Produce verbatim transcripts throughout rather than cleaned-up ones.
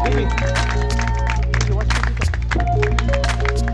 Amy. Amy, watch your people.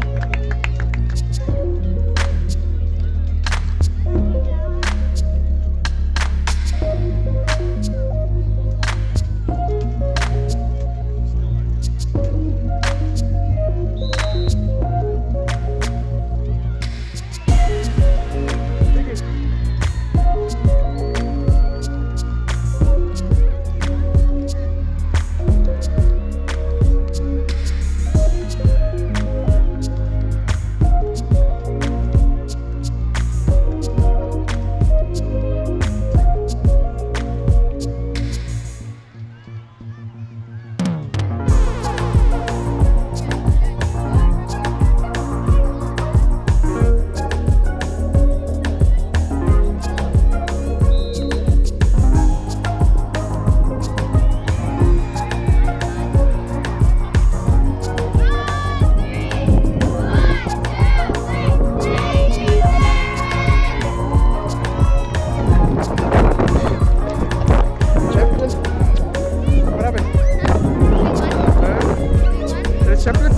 Triplets?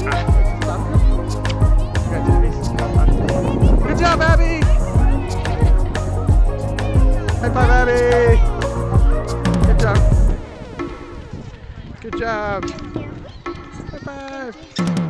Good job, Abby! High five, Abby! Good job. Good job. High five.